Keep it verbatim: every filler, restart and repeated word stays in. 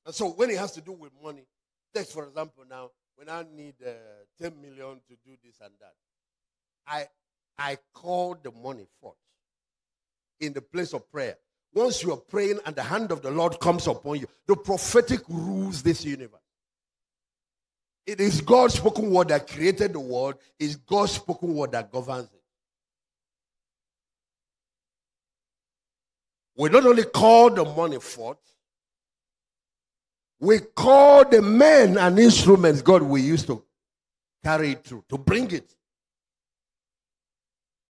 And so when it has to do with money, take for example now, when I need uh, ten million to do this and that, I I call the money forth in the place of prayer. Once you are praying and the hand of the Lord comes upon you, the prophetic rules this universe. It is God's spoken word that created the world. It's God's spoken word that governs it. We not only call the money forth, we call the men and instruments God will use to carry it through, to bring it.